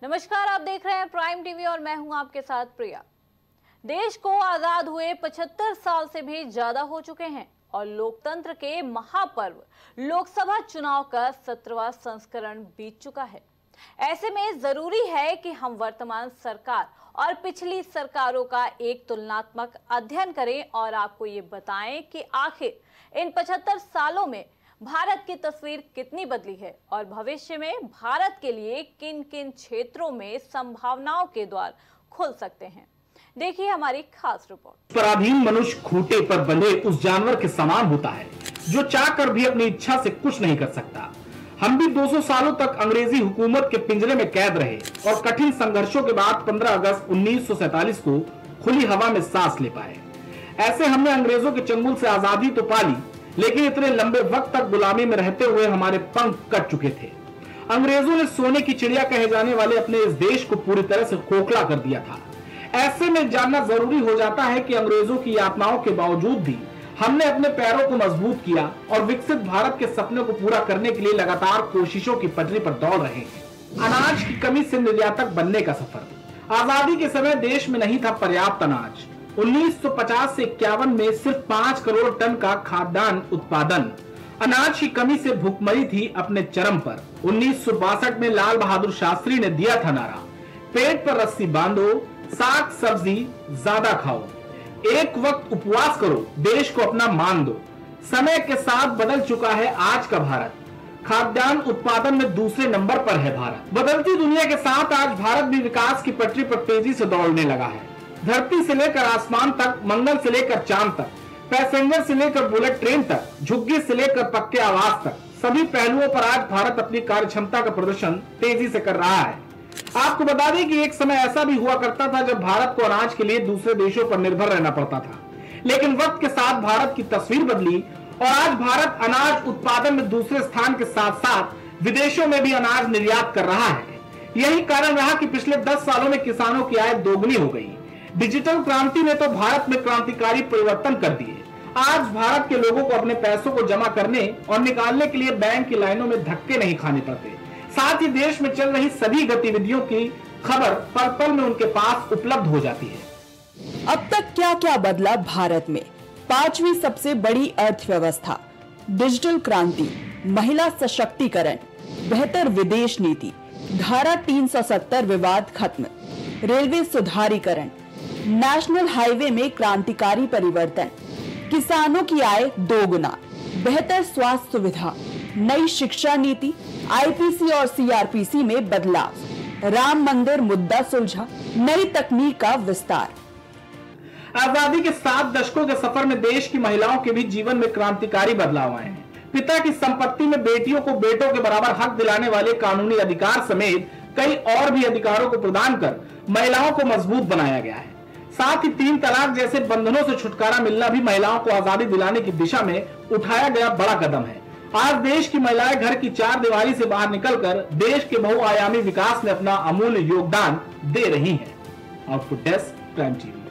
नमस्कार, आप देख रहे हैं प्राइम टीवी और मैं हूं आपके साथ प्रिया। देश को आजाद हुए 75 साल से भी ज्यादा हो चुके हैं और लोकतंत्र के महापर्व लोकसभा चुनाव का 17वां संस्करण बीत चुका है। ऐसे में जरूरी है कि हम वर्तमान सरकार और पिछली सरकारों का एक तुलनात्मक अध्ययन करें और आपको ये बताएं कि आखिर इन 75 सालों में भारत की तस्वीर कितनी बदली है और भविष्य में भारत के लिए किन किन क्षेत्रों में संभावनाओं के द्वार खुल सकते हैं। देखिए हमारी खास रिपोर्ट। पराधीन मनुष्य खूंटे पर बंधे उस जानवर के समान होता है जो चाहकर भी अपनी इच्छा से कुछ नहीं कर सकता। हम भी 200 सालों तक अंग्रेजी हुकूमत के पिंजरे में कैद रहे और कठिन संघर्षों के बाद 15 अगस्त 1947 को खुली हवा में सांस ले पाए। ऐसे हमने अंग्रेजों के चंगुल से आजादी तो पा ली, लेकिन इतने लंबे वक्त तक गुलामी में रहते हुए हमारे पंख कट चुके थे। अंग्रेजों ने सोने की चिड़िया कहे जाने वाले अपने इस देश को पूरी तरह से खोखला कर दिया था। ऐसे में जानना जरूरी हो जाता है कि अंग्रेजों की यातनाओं के बावजूद भी हमने अपने पैरों को मजबूत किया और विकसित भारत के सपने को पूरा करने के लिए लगातार कोशिशों की पटरी पर दौड़ रहे हैं। अनाज की कमी से निर्यातक बनने का सफर। आजादी के समय देश में नहीं था पर्याप्त अनाज। 1950 से 51 में सिर्फ 5 करोड़ टन का खाद्यान्न उत्पादन। अनाज की कमी से भूखमरी थी अपने चरम पर। 1962 में लाल बहादुर शास्त्री ने दिया था नारा, पेट पर रस्सी बांधो, साग सब्जी ज्यादा खाओ, एक वक्त उपवास करो, देश को अपना मान दो। समय के साथ बदल चुका है आज का भारत। खाद्यान्न उत्पादन में दूसरे नंबर पर है भारत। बदलती दुनिया के साथ आज भारत भी विकास की पटरी पर तेजी से दौड़ने लगा है। धरती से लेकर आसमान तक, मंगल से लेकर चांद तक, पैसेंजर से लेकर बुलेट ट्रेन तक, झुग्गी से लेकर पक्के आवास तक, सभी पहलुओं पर आज भारत अपनी कार्य क्षमता का प्रदर्शन तेजी से कर रहा है। आपको बता दें कि एक समय ऐसा भी हुआ करता था जब भारत को अनाज के लिए दूसरे देशों पर निर्भर रहना पड़ता था, लेकिन वक्त के साथ भारत की तस्वीर बदली और आज भारत अनाज उत्पादन में दूसरे स्थान के साथ साथ विदेशों में भी अनाज निर्यात कर रहा है। यही कारण रहा कि पिछले 10 सालों में किसानों की आय दोगुनी हो गई। डिजिटल क्रांति ने तो भारत में क्रांतिकारी परिवर्तन कर दिए। आज भारत के लोगों को अपने पैसों को जमा करने और निकालने के लिए बैंक की लाइनों में धक्के नहीं खाने पड़ते। साथ ही देश में चल रही सभी गतिविधियों की खबर पल पल में उनके पास उपलब्ध हो जाती है। अब तक क्या क्या बदला भारत में? 5वीं सबसे बड़ी अर्थव्यवस्था, डिजिटल क्रांति, महिला सशक्तिकरण, बेहतर विदेश नीति, धारा 370 विवाद खत्म, रेलवे सुधारीकरण, नेशनल हाईवे में क्रांतिकारी परिवर्तन, किसानों की आय दोगुना, बेहतर स्वास्थ्य सुविधा, नई शिक्षा नीति, आईपीसी और सीआरपीसी में बदलाव, राम मंदिर मुद्दा सुलझा, नई तकनीक का विस्तार। आजादी के 7 दशकों के सफर में देश की महिलाओं के भी जीवन में क्रांतिकारी बदलाव आए हैं। पिता की संपत्ति में बेटियों को बेटों के बराबर हक दिलाने वाले कानूनी अधिकार समेत कई और भी अधिकारों को प्रदान कर महिलाओं को मजबूत बनाया गया है। साथ ही 3 तलाक जैसे बंधनों से छुटकारा मिलना भी महिलाओं को आजादी दिलाने की दिशा में उठाया गया बड़ा कदम है। आज देश की महिलाएं घर की 4 दीवारी से बाहर निकलकर देश के बहुआयामी विकास में अपना अमूल्य योगदान दे रही हैं। Output desk, prime TV.